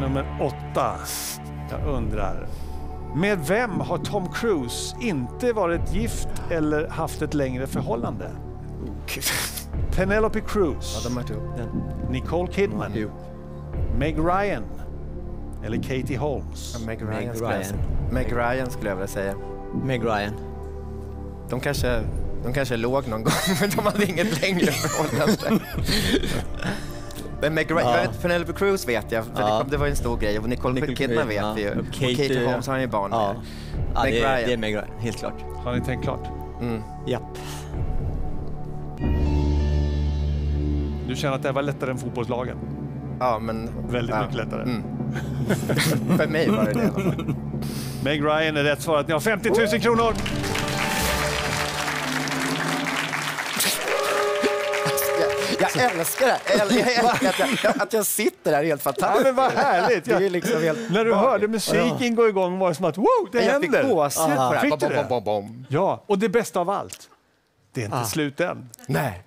nummer 8. Jag undrar, med vem har Tom Cruise inte varit gift eller haft ett längre förhållande? Penelope Cruz. Ja, de har ihop. Nicole Kidman. Meg Ryan. Eller Katie Holmes. Ja, Meg Ryan skulle jag vilja säga. Meg Ryan. De kanske låg någon gång, men de hade inget längre förhållande. Men Meg Ryan, Penelope Cruz vet jag, för det var en stor grej. Och Nicole Kidman vet vi ju. Och Katie Holmes har ju barn med. Ja, det är Meg Ryan, helt klart. Har ni tänkt klart? Japp. Du känner att det var lättare än fotbollslagen? Ja, men... Väldigt mycket lättare. För mig var det i alla fall. Meg Ryan är rätt svar. Ni har 50 000 kronor. Jag älskar det. Jag älskar att jag sitter där helt fantastiskt. Ja, men vad härligt. Det är liksom helt när du hörde musiken gå igång var det som att wow, det händer. Jag fick gåshud på det här. Fick du det? Ja, och det bästa av allt. Det är inte slut än. Nej.